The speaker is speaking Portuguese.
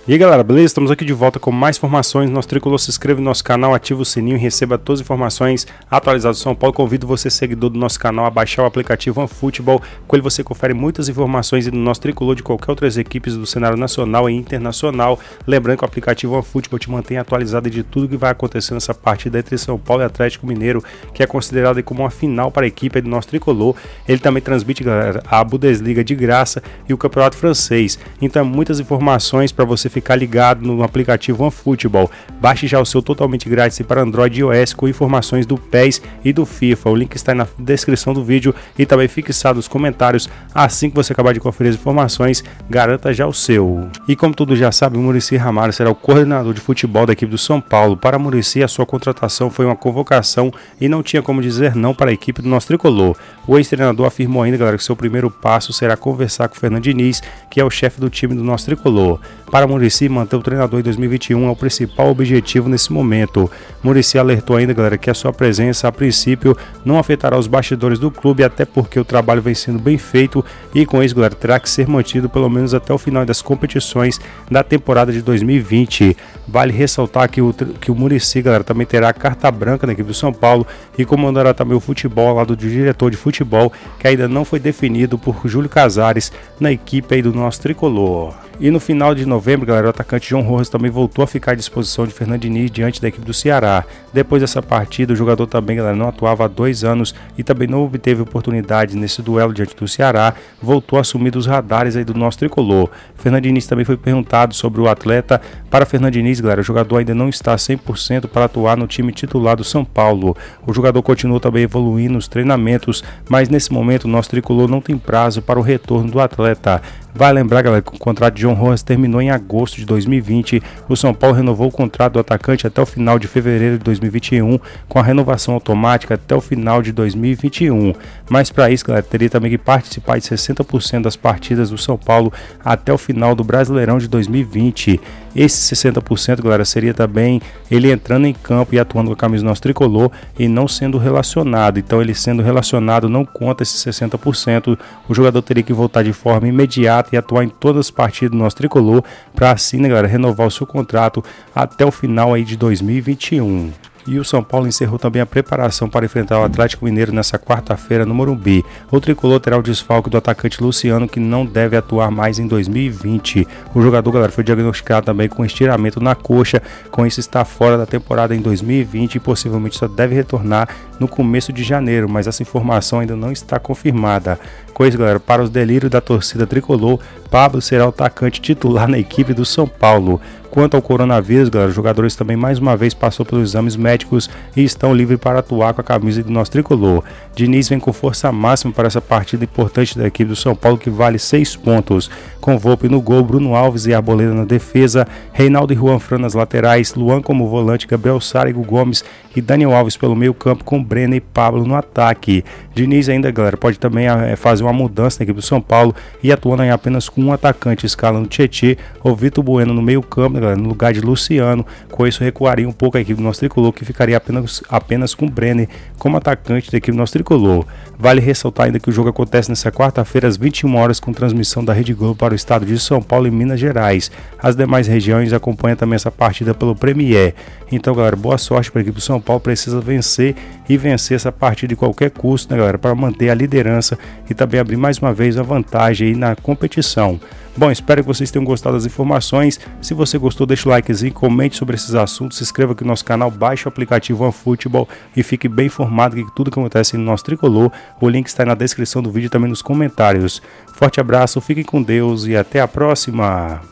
E aí galera, beleza? Estamos aqui de volta com mais informações. Nosso tricolor, se inscreva no nosso canal, ativa o sininho e receba todas as informações atualizadas do São Paulo. Convido você, seguidor do nosso canal, a baixar o aplicativo OneFootball. Com ele você confere muitas informações do nosso tricolor, de qualquer outras equipes do cenário nacional e internacional. Lembrando que o aplicativo OneFootball te mantém atualizado de tudo que vai acontecer nessa partida entre São Paulo e Atlético Mineiro, que é considerada como uma final para a equipe do nosso tricolor. Ele também transmite, galera, a Bundesliga de graça e o Campeonato Francês. Então, muitas informações para você ficar ligado no aplicativo OneFootball. Baixe já o seu totalmente grátis para Android e iOS, com informações do PES e do FIFA. O link está aí na descrição do vídeo e também fixado nos comentários. Assim que você acabar de conferir as informações, garanta já o seu. E como todos já sabem, o Muricy Ramalho será o coordenador de futebol da equipe do São Paulo. Para Muricy, a sua contratação foi uma convocação e não tinha como dizer não para a equipe do nosso tricolor. O ex-treinador afirmou ainda, galera, que seu primeiro passo será conversar com o Fernando Diniz, que é o chefe do time do nosso tricolor. Para Muricy, manter o treinador em 2021 é o principal objetivo nesse momento. Muricy alertou ainda, galera, que a sua presença a princípio não afetará os bastidores do clube, até porque o trabalho vem sendo bem feito e com isso, galera, terá que ser mantido pelo menos até o final das competições da temporada de 2020. Vale ressaltar que o Muricy, galera, também terá a carta branca na equipe do São Paulo e comandará também o futebol ao lado do diretor de futebol, que ainda não foi definido, por Júlio Casares, na equipe aí do nosso tricolor. E no final de novembro, galera, o atacante John Rojas também voltou a ficar à disposição de Fernando Diniz diante da equipe do Ceará. Depois dessa partida, o jogador também, galera, não atuava há 2 anos e também não obteve oportunidade nesse duelo diante do Ceará. Voltou a assumir dos radares aí do nosso tricolor. Fernando Diniz também foi perguntado sobre o atleta. Para Fernando Diniz, galera, o jogador ainda não está 100% para atuar no time titular do São Paulo. O jogador continuou também evoluindo nos treinamentos, mas nesse momento o nosso tricolor não tem prazo para o retorno do atleta. Vai lembrar, galera, que o contrato de John Rojas terminou em agosto de 2020. O São Paulo renovou o contrato do atacante até o final de fevereiro de 2021, com a renovação automática até o final de 2021. Mas para isso, galera, teria também que participar de 60% das partidas do São Paulo até o final do Brasileirão de 2020. Esse 60%, galera, seria também ele entrando em campo e atuando com a camisa do nosso tricolor e não sendo relacionado. Então, ele sendo relacionado não conta esse 60%. O jogador teria que voltar de forma imediata e atuar em todas as partidas do nosso tricolor para assim, né, galera, renovar o seu contrato até o final aí de 2021. E o São Paulo encerrou também a preparação para enfrentar o Atlético Mineiro nessa quarta-feira no Morumbi. O tricolor terá o desfalque do atacante Luciano, que não deve atuar mais em 2020. O jogador, galera, foi diagnosticado também com estiramento na coxa, com isso está fora da temporada em 2020 e possivelmente só deve retornar no começo de janeiro, mas essa informação ainda não está confirmada. Com isso, galera, para os delírios da torcida tricolor, Pablo será o atacante titular na equipe do São Paulo. Quanto ao coronavírus, galera, os jogadores também mais uma vez passou pelos exames médicos e estão livres para atuar com a camisa do nosso tricolor. Diniz vem com força máxima para essa partida importante da equipe do São Paulo, que vale 6 pontos. Com Volpe no gol, Bruno Alves e Arboleda na defesa, Reinaldo e Juan Fran nas laterais, Luan como volante, Gabriel Sara, Igor Gomes e Daniel Alves pelo meio campo, com Brenner e Pablo no ataque. Diniz ainda, galera, pode também fazer uma mudança na equipe do São Paulo e atuando em apenas com um atacante, escalando Tietê ou Vitor Bueno no meio campo, galera, no lugar de Luciano. Com isso recuaria um pouco a equipe do nosso tricolor, que ficaria apenas com Brenner como atacante da equipe do nosso tricolor. Vale ressaltar ainda que o jogo acontece nessa quarta-feira às 21 horas com transmissão da Rede Globo para o estado de São Paulo e Minas Gerais. As demais regiões acompanham também essa partida pelo Premier. Então, galera, boa sorte para a equipe do São Paulo. Precisa vencer e vencer essa partida de qualquer custo, né, galera, para manter a liderança e também abrir mais uma vez a vantagem aí na competição. Bom, espero que vocês tenham gostado das informações. Se você gostou, deixa o likezinho, comente sobre esses assuntos, se inscreva aqui no nosso canal, baixe o aplicativo OneFootball e fique bem informado de tudo que acontece no nosso tricolor. O link está aí na descrição do vídeo e também nos comentários. Forte abraço, fiquem com Deus e até a próxima!